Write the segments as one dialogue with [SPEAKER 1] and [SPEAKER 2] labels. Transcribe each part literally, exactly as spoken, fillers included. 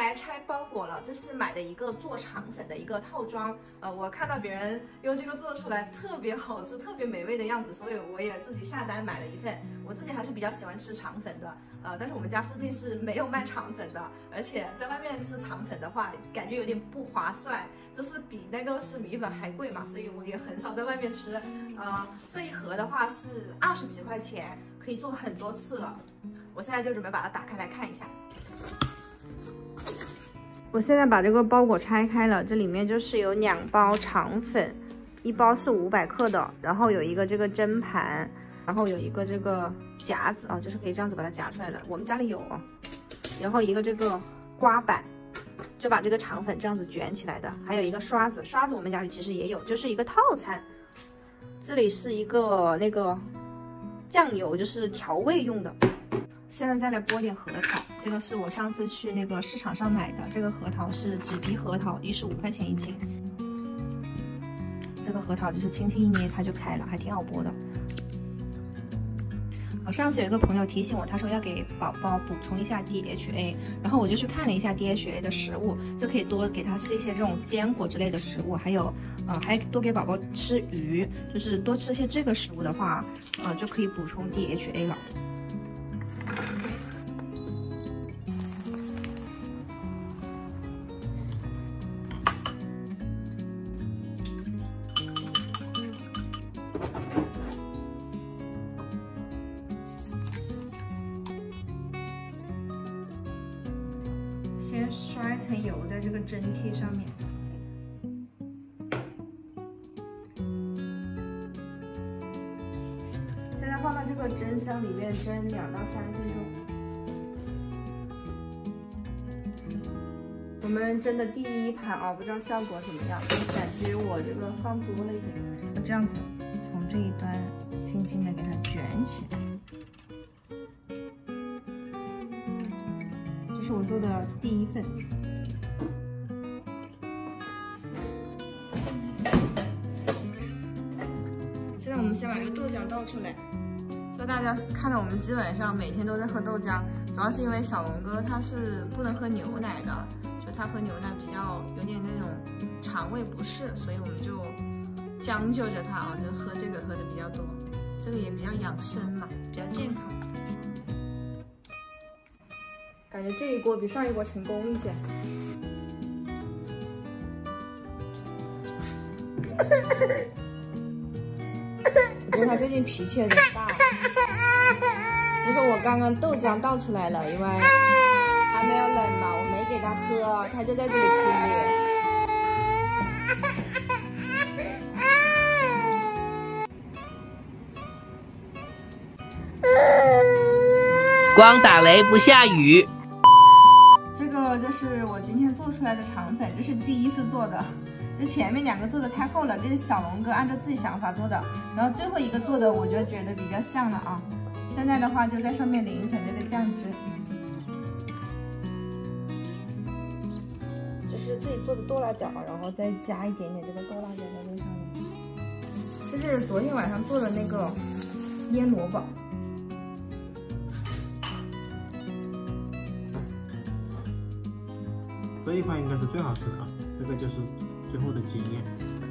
[SPEAKER 1] 来拆包裹了，这是买的一个做肠粉的一个套装。呃，我看到别人用这个做出来特别好吃、特别美味的样子，所以我也自己下单买了一份。我自己还是比较喜欢吃肠粉的，呃，但是我们家附近是没有卖肠粉的，而且在外面吃肠粉的话，感觉有点不划算，就是比那个吃米粉还贵嘛，所以我也很少在外面吃。呃，这一盒的话是二十几块钱，可以做很多次了。我现在就准备把它打开来看一下。我现在把这个包裹拆开了，这里面就是有两包肠粉，一包是五百克的，然后有一个这个蒸盘，然后有一个这个夹子啊，就是可以这样子把它夹出来的，我们家里有啊。然后一个这个刮板，就把这个肠粉这样子卷起来的，还有一个刷子，刷子我们家里其实也有，就是一个套餐。这里是一个那个酱油，就是调味用的。现在再来剥点核桃，这个是我上次去那个市场上买的，这个核桃是纸皮核桃，一十五块钱一斤。这个核桃就是轻轻一捏它就开了，还挺好剥的。我上次有一个朋友提醒我，他说要给宝宝补充一下 D H A， 然后我就去看了一下 D H A 的食物，就可以多给他吃一些这种坚果之类的食物，还有，呃，还多给宝宝吃鱼，就是多吃些这个食物的话，呃，就可以补充 D H A 了。先刷一层油在这个蒸屉上面，现在放到这个蒸箱里面蒸两到三分钟。我们蒸的第一盘啊，不知道效果怎么样，感觉我这个放多了一点。这样子，从这一端轻轻的给它卷起来。这是我做的第一份。现在我们先把这个豆浆倒出来。就大家看到我们基本上每天都在喝豆浆，主要是因为小龙哥他是不能喝牛奶的，就他喝牛奶比较有点那种肠胃不适，所以我们就将就着他啊，就喝这个喝的比较多。这个也比较养生嘛，比较健康。感觉这一锅比上一锅成功一些。我觉得他最近脾气有点大。就是我刚刚豆浆倒出来了，因为还没有冷嘛，我没给他喝，他就在这里哭。
[SPEAKER 2] 光打雷不下雨。
[SPEAKER 1] 这个就是我今天做出来的肠粉，这是第一次做的。就前面两个做的太厚了，这是小龙哥按照自己想法做的，然后最后一个做的我就觉得比较像了啊。现在的话就在上面淋一层这个酱汁，这是自己做的剁辣椒，然后再加一点点这个豆辣椒在这上面。这是昨天晚上做的那个腌萝卜。
[SPEAKER 3] 这一款应该是最好吃的，这个就是最后的经验。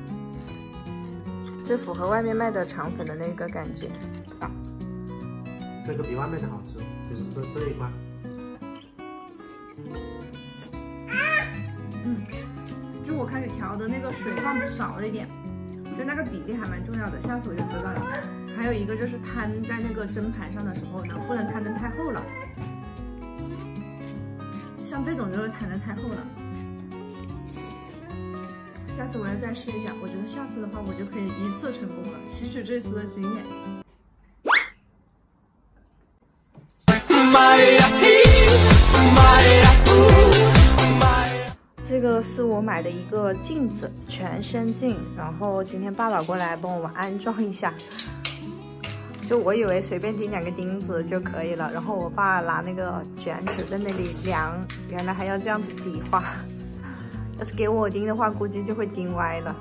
[SPEAKER 1] 这符合外面卖的肠粉的那个感觉啊。
[SPEAKER 3] 这个比外面的好吃，就是这这一款。
[SPEAKER 1] 嗯，就我开始调的那个水放少了一点，就那个比例还蛮重要的，下次我就知道了。还有一个就是摊在那个蒸盘上的时候呢，不能摊得太厚了。像这种就是摊得太厚了，下次我要再试一下。我觉得下次的话，我就可以一次成功了，吸取这次的经验。这个是我买的一个镜子，全身镜，然后今天爸爸过来帮我们安装一下。就我以为随便钉两个钉子就可以了，然后我爸拿那个卷尺在那里量，原来还要这样子比划。要是给我钉的话，估计就会钉歪了。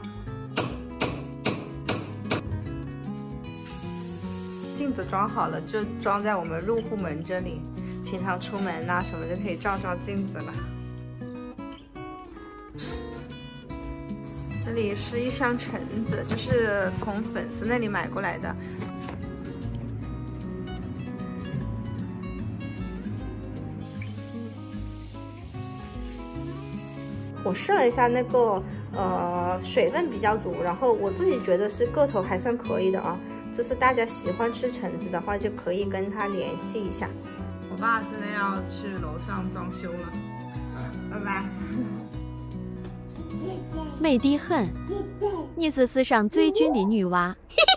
[SPEAKER 1] 镜子装好了，就装在我们入户门这里，平常出门呐、什么就可以照照镜子了。 这里是一箱橙子，就是从粉丝那里买过来的。我试了一下那个，呃，水分比较足，然后我自己觉得是个头还算可以的啊。就是大家喜欢吃橙子的话，就可以跟他联系一下。我爸现在要去楼上装修了，拜拜。
[SPEAKER 4] 妹弟恨，你是世上最俊的女娃。